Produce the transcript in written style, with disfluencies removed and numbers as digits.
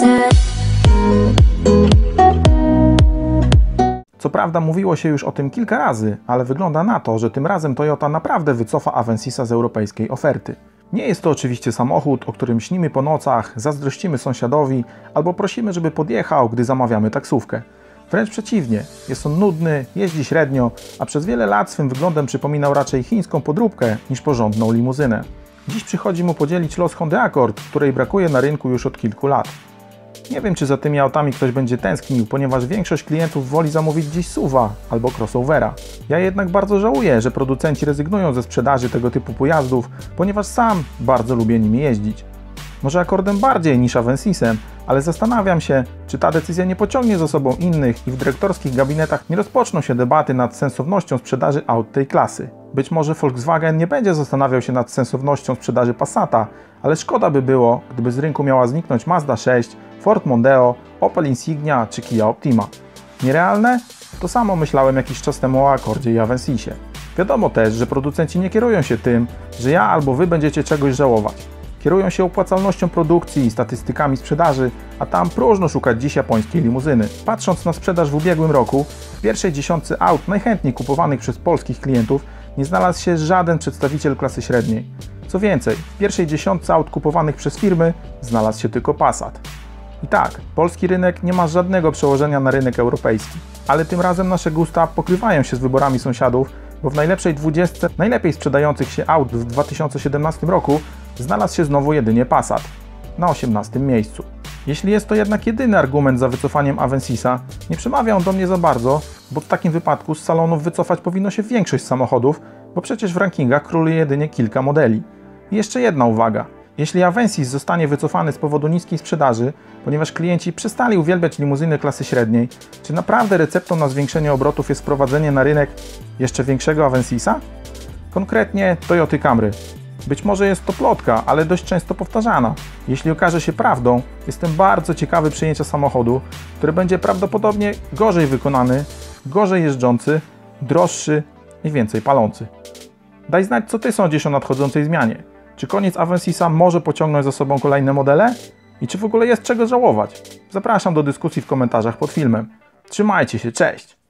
Co prawda mówiło się już o tym kilka razy, ale wygląda na to, że tym razem Toyota naprawdę wycofa Avensisa z europejskiej oferty. Nie jest to oczywiście samochód, o którym śnimy po nocach, zazdrościmy sąsiadowi albo prosimy, żeby podjechał, gdy zamawiamy taksówkę. Wręcz przeciwnie, jest on nudny, jeździ średnio, a przez wiele lat swym wyglądem przypominał raczej chińską podróbkę niż porządną limuzynę. Dziś przychodzi mu podzielić los Hondy Accord, której brakuje na rynku już od kilku lat. Nie wiem, czy za tymi autami ktoś będzie tęsknił, ponieważ większość klientów woli zamówić gdzieś SUV-a albo crossovera. Ja jednak bardzo żałuję, że producenci rezygnują ze sprzedaży tego typu pojazdów, ponieważ sam bardzo lubię nimi jeździć. Może Accordem bardziej niż Avensisem, ale zastanawiam się, czy ta decyzja nie pociągnie za sobą innych i w dyrektorskich gabinetach nie rozpoczną się debaty nad sensownością sprzedaży aut tej klasy. Być może Volkswagen nie będzie zastanawiał się nad sensownością sprzedaży Passata, ale szkoda by było, gdyby z rynku miała zniknąć Mazda 6, Ford Mondeo, Opel Insignia czy Kia Optima. Nierealne? To samo myślałem jakiś czas temu o Accordzie i Avensisie. Wiadomo też, że producenci nie kierują się tym, że ja albo wy będziecie czegoś żałować. Kierują się opłacalnością produkcji i statystykami sprzedaży, a tam próżno szukać dziś japońskiej limuzyny. Patrząc na sprzedaż w ubiegłym roku, w pierwszej dziesiątce aut najchętniej kupowanych przez polskich klientów nie znalazł się żaden przedstawiciel klasy średniej. Co więcej, w pierwszej dziesiątce aut kupowanych przez firmy znalazł się tylko Passat. I tak, polski rynek nie ma żadnego przełożenia na rynek europejski, ale tym razem nasze gusta pokrywają się z wyborami sąsiadów, bo w najlepszej 20 najlepiej sprzedających się aut w 2017 roku znalazł się znowu jedynie Passat, na 18 miejscu. Jeśli jest to jednak jedyny argument za wycofaniem Avensisa, nie przemawia on do mnie za bardzo, bo w takim wypadku z salonów wycofać powinno się większość samochodów, bo przecież w rankingach króluje jedynie kilka modeli. I jeszcze jedna uwaga. Jeśli Avensis zostanie wycofany z powodu niskiej sprzedaży, ponieważ klienci przestali uwielbiać limuzyny klasy średniej, czy naprawdę receptą na zwiększenie obrotów jest wprowadzenie na rynek jeszcze większego Avensisa? Konkretnie Toyoty Camry. Być może jest to plotka, ale dość często powtarzana. Jeśli okaże się prawdą, jestem bardzo ciekawy przyjęcia samochodu, który będzie prawdopodobnie gorzej wykonany, gorzej jeżdżący, droższy i więcej palący. Daj znać, co Ty sądzisz o nadchodzącej zmianie. Czy koniec Avensisa może pociągnąć za sobą kolejne modele? I czy w ogóle jest czego żałować? Zapraszam do dyskusji w komentarzach pod filmem. Trzymajcie się, cześć!